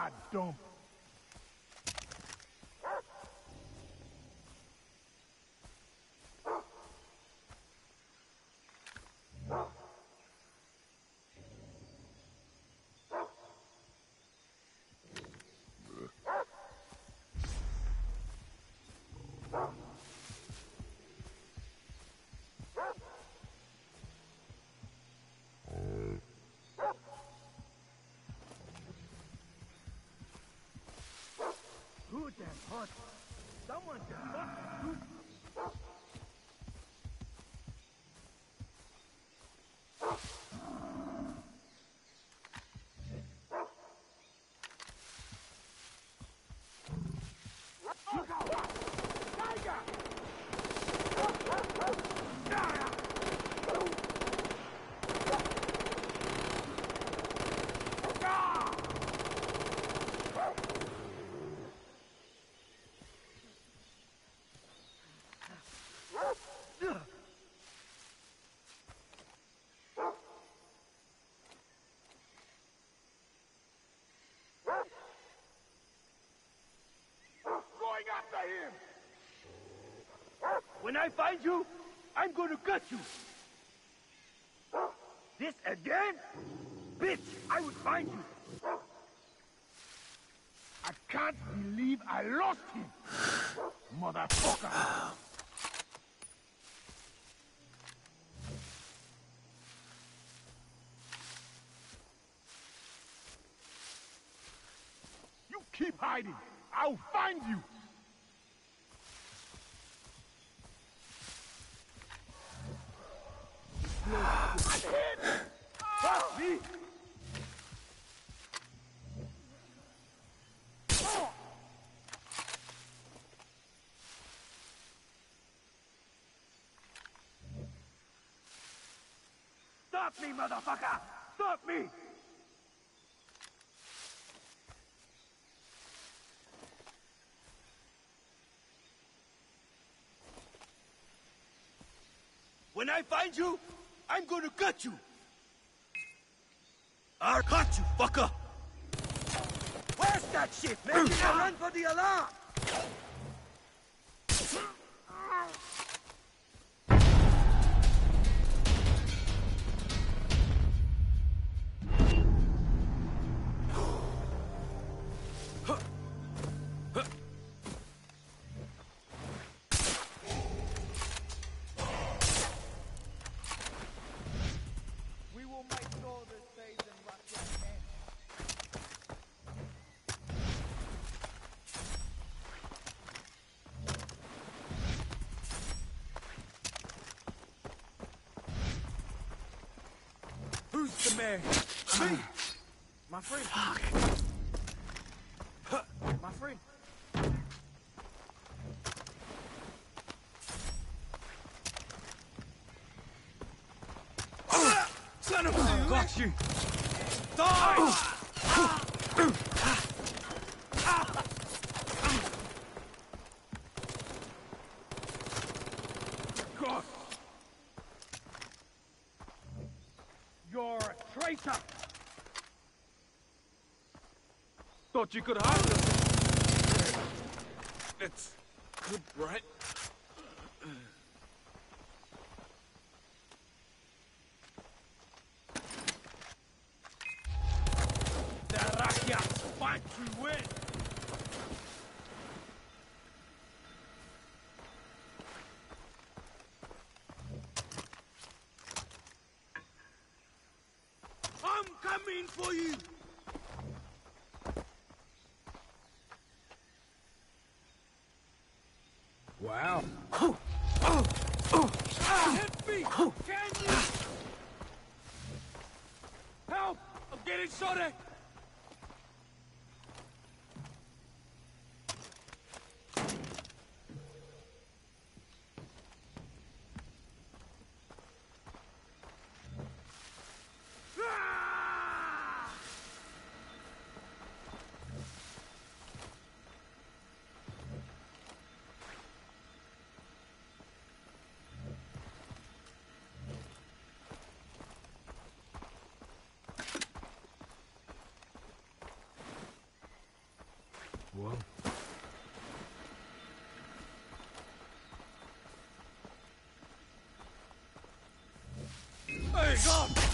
bad dump. Good and hot. Someone just fucking look out! Tiger! After him! When I find you, I'm gonna gut you! This again? Bitch, I will find you! I can't believe I lost him! Motherfucker! You keep hiding! I'll find you! Fuck me! Stop me, motherfucker! Stop me! When I find you, I'm gonna gut you! I'll cut you, fucker! Where's that shit? Making a run for the alarm! Who's the mayor? Me! My friend. Fuck. My friend. Son of a... Got you! Die! God! You're a traitor! Thought you could hide us. It's good, right? Terrakia, fight to win! I'm coming for you! Wow. Hit me! Can you? Help! I'm getting shot at! They're gone!